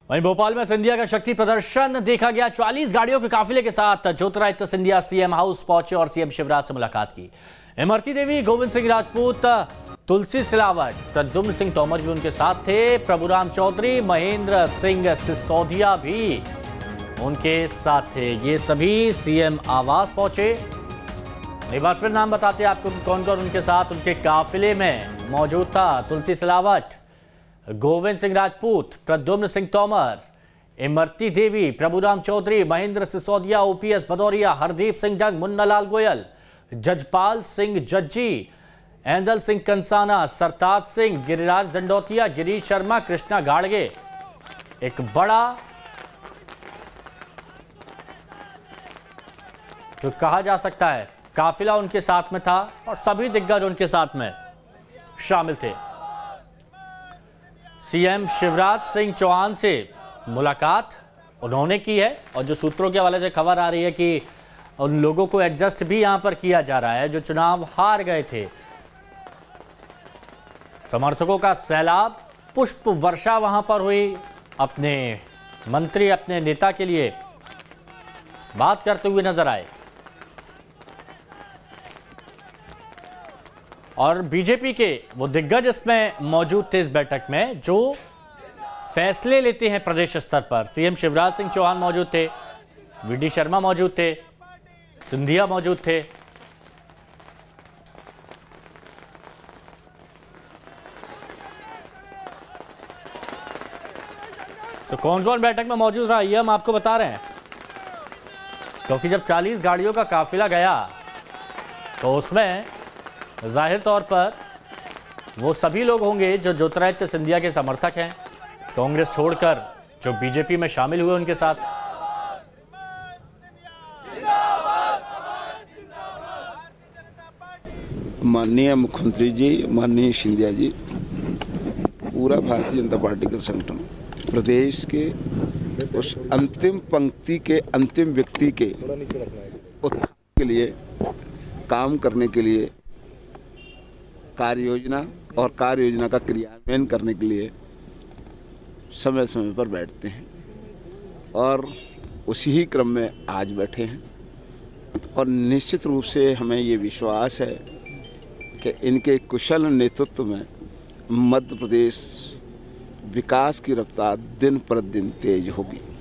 वहीं भोपाल में सिंधिया का शक्ति प्रदर्शन देखा गया। 40 गाड़ियों के काफिले के साथ ज्योतिरादित्य सिंधिया सीएम हाउस पहुंचे और सीएम शिवराज से मुलाकात की। इमरती देवी, गोविंद सिंह राजपूत, तुलसी सिलावट, प्रद्युम्न सिंह तोमर भी उनके साथ थे। प्रभुराम चौधरी, महेंद्र सिंह सिसोदिया भी उनके साथ थे। ये सभी सीएम आवास पहुंचे। एक बार फिर नाम बताते हैं आपको कौन कौन उनके साथ उनके काफिले में मौजूद था। तुलसी सिलावट, गोविंद सिंह राजपूत, प्रद्युम्न सिंह तोमर, इमरती देवी, प्रभुराम चौधरी, महेंद्र सिसोदिया, ओपीएस भदौरिया, हरदीप सिंह डंग, मुन्नालाल गोयल, जजपाल सिंह जज्जी, एंदल सिंह कंसाना, सरताज सिंह, गिरिराज दंडोतिया, गिरीश शर्मा, कृष्णा गाड़गे। एक बड़ा जो कहा जा सकता है काफिला उनके साथ में था और सभी दिग्गज उनके साथ में शामिल थे। सीएम शिवराज सिंह चौहान से मुलाकात उन्होंने की है और जो सूत्रों के हवाले से खबर आ रही है कि उन लोगों को एडजस्ट भी यहां पर किया जा रहा है जो चुनाव हार गए थे। समर्थकों का सैलाब, पुष्प वर्षा वहां पर हुई। अपने मंत्री, अपने नेता के लिए बात करते हुए नजर आए। और बीजेपी के वो दिग्गज इसमें मौजूद थे इस बैठक में जो फैसले लेते हैं प्रदेश स्तर पर। सीएम शिवराज सिंह चौहान मौजूद थे, वीडी शर्मा मौजूद थे, सिंधिया मौजूद थे। तो कौन कौन बैठक में मौजूद रहा ये हम आपको बता रहे हैं, क्योंकि जब 40 गाड़ियों का काफिला गया तो उसमें जाहिर तौर पर वो सभी लोग होंगे जो ज्योतिरादित्य सिंधिया के समर्थक हैं, कांग्रेस छोड़कर जो बीजेपी में शामिल हुए उनके साथ। माननीय मुख्यमंत्री जी, माननीय सिंधिया जी, पूरा भारतीय जनता पार्टी का संगठन प्रदेश के उस अंतिम पंक्ति के अंतिम व्यक्ति के उत्थान के लिए, काम करने के लिए, कार्य योजना और कार्य योजना का क्रियान्वयन करने के लिए समय समय पर बैठते हैं और उसी ही क्रम में आज बैठे हैं। और निश्चित रूप से हमें ये विश्वास है कि इनके कुशल नेतृत्व में मध्य प्रदेश विकास की रफ्तार दिन प्रतिदिन तेज होगी।